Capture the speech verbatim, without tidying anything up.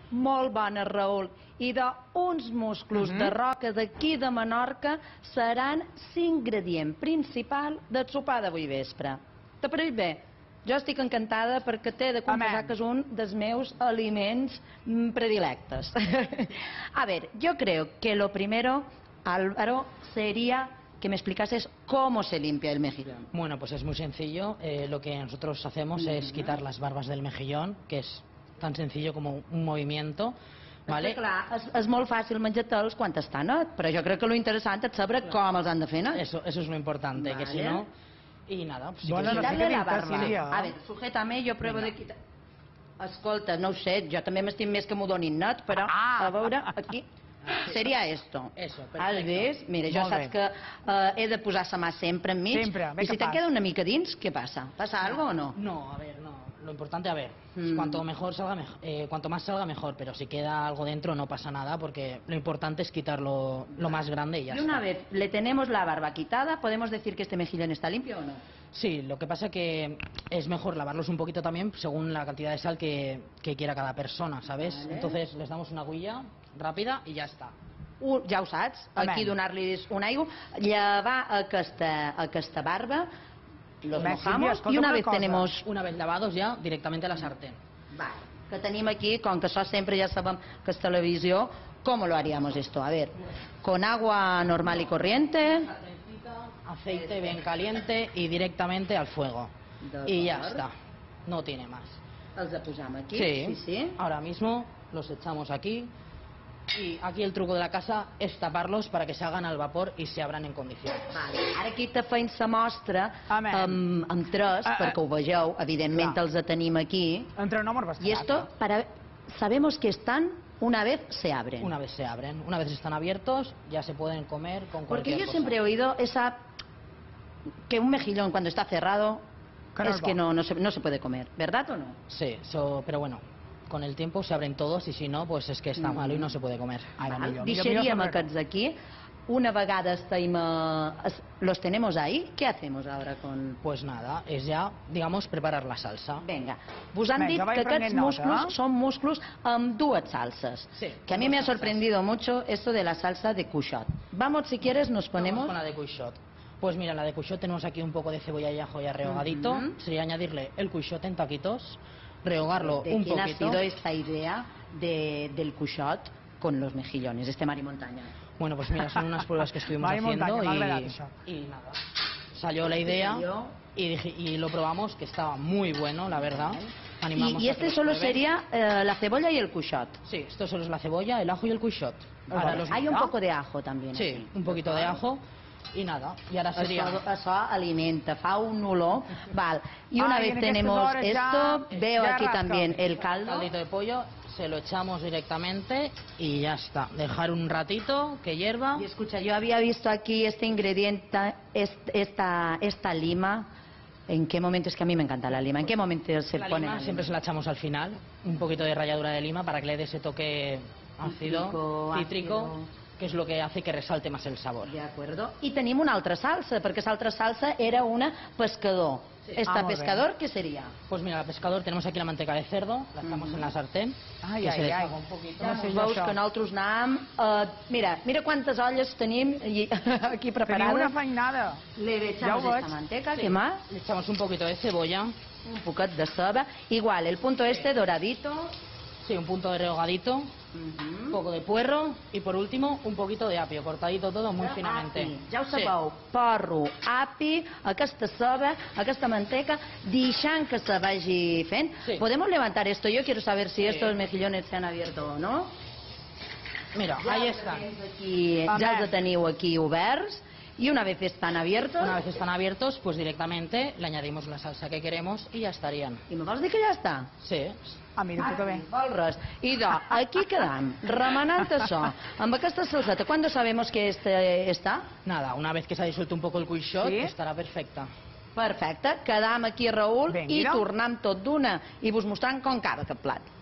molt bona, Raül. I d'uns musclos de roca d'aquí de Menorca seran l'ingredient principal del sopar d'avui vespre. Te pareix bé? Jo estic encantada perquè t'he de confessar que és un dels meus aliments predilectes. A ver, yo creo que lo primero, Álvaro, sería que me explicases cómo se limpia el mejillón. Bueno, pues es muy sencillo. Eh, lo que nosotros hacemos uh-huh. es quitar las barbas del mejillón, que es tan sencillo como un movimiento. ¿Vale? És que, clar, és, és molt fàcil menjar-te'ls quan està net, però jo crec que lo interessant és saber claro. com els han de fer net. Eso, eso es lo importante, vale. que si no... Y nada, pues... Bueno, si no sé la barba. A ver, sujétame, jo provo de quitar... Escolta, no ho sé, jo també m'estim més que m'ho donin net, però ah. a veure, aquí... Seria esto. Eso, perfecto. Has vist? Mira, jo saps que uh, he de posar la mà sempre enmig. Sempre, I si te queda una mica dins, què passa? Passa no. algo o no? No, a ver, no. Lo importante, a ver, mm. cuanto mejor salga, mejor, eh, cuanto más salga mejor, pero si queda algo dentro no pasa nada, porque lo importante es quitarlo lo más grande y ya y está. Y una vez le tenemos la barba quitada, ¿podemos decir que este mejillón está limpio o no? Sí, lo que pasa que es mejor lavarlos un poquito también según la cantidad de sal que, que quiera cada persona, ¿sabes? Vale. Entonces les damos una agüilla rápida y ya está. Uh, ja ho saps, aquí donar-li un aigua, llevar aquesta, aquesta barba, los mojamos y una vez tenemos... Una vez lavados ya, directamente a la sartén. Vale, que tenim aquí, con que això sempre ja sabem que és televisió, ¿cómo lo haríamos esto? A ver, con agua normal y corriente... Aceite bien caliente y directamente al fuego. Y ya está, no tiene más. Els posam aquí? Sí, sí, sí. Ahora mismo los echamos aquí. Y aquí el truco de la casa es taparlos para que se hagan al vapor y se abran en condiciones. Vale. Ara aquí te feim la mostra amb, amb tres, ah, perquè ho vegeu, evidentment els tenim aquí. Entre no morves. Y esto, para, sabemos que están una vez se abren. Una vez se abren, una vez están abiertos, ya se pueden comer con cualquier Porque yo cosa. siempre he oído esa que un mejillón cuando está cerrado que es que no, no, se, no se puede comer, ¿verdad o no? Sí, so, pero bueno. Con el tiempo se abren todos y si no, pues es que está malo y no se puede comer. Deixaríem aquests aquí. Una vegada estem, uh, los tenemos ahí, ¿qué hacemos ahora con...? Pues nada, es ya, digamos, preparar la salsa. Venga, vos han dit que aquests musclos son musclos amb dues salsas. Sí. Que a mí me ha sorprendido mucho esto de la salsa de cuixot. Vamos, si quieres, nos ponemos... Vamos con la de cuixot. Pues mira, la de cuixot tenemos aquí un poco de cebolla y ajo ya rehogadito. Uh-huh. Sería añadirle el cuixot en taquitos. Rehogarlo ¿De un quién poquito. ha sido esta idea de, del cuixot con los mejillones, este mar y montaña? Bueno, pues mira, son unas pruebas que estuvimos haciendo montaña, y, y nada, salió la idea y, dije, y lo probamos, que estaba muy bueno, la verdad. Animamos y, y este solo sería eh, la cebolla y el cuixot. Sí, esto solo es la cebolla, el ajo y el cuixot. Ahora los Hay un poco de ajo también. Sí, aquí. un poquito de ajo. Y nada, y ahora sería... Eso, eso alimenta, fa un olor. Val. Y una Ay, vez tenemos esto, ya, veo ya aquí rasca. también el caldo. Caldito de pollo, se lo echamos directamente y ya está. Dejar un ratito que hierva. Y escucha, yo había visto aquí este ingrediente, esta, esta lima. ¿En qué momento? Es que a mí me encanta la lima. ¿En qué momento se la pone lima? La Siempre lima? se la echamos al final. Un poquito de ralladura de lima para que le dé ese toque ácido, cítrico, cítrico. Ácido. Que es lo que hace que resalte más el sabor. De acuerdo. Y tenim una altra salsa, perquè l'altra salsa era una pescador. Sí. ¿Esta ah, pescador bien. qué sería? Pues mira, la pescador tenemos aquí la manteca de cerdo, la estamos mm. en la sartén. Ai, que ai, se les ai. haga un poquito. Ja no veus que nosaltres anàvem... Uh, mira, mira quantes olles tenim aquí preparades. Tenim una feinada. Le echamos ja esta manteca, sí. ¿qué más? Le echamos un poquito de cebolla. Un poquet de ceba. Igual, el punto este doradito. Sí, un punto de rehogadito. Uh-huh. Un poco de puerro y por último un poquito de apio, cortadito todo muy Però finamente. Api, ja ho sabeu, sí. Porro, api, aquesta ceba, aquesta manteca, deixant que se vagi fent. Sí. ¿Podemos levantar esto? Yo quiero saber si sí. estos mejillones se han abierto o no. Mira, ja ahí están. Aquí, ja els teniu aquí oberts. Y una vez están abiertos... Una vez están abiertos, pues directamente le añadimos la salsa que queremos y ya estarían. ¿Y me vols dir que ja està? Sí. Ah, mira, tu que bé. Res. I de, aquí quedam, remenant això, amb aquesta salseta. ¿Cuándo sabemos que este está? Nada, una vez que se ha disuelto un poco el cuixot, ¿Sí? estará perfecta. Perfecte. Quedam aquí, Raül, ben, i tornem tot d'una i vos mostrant com acaba aquest plat.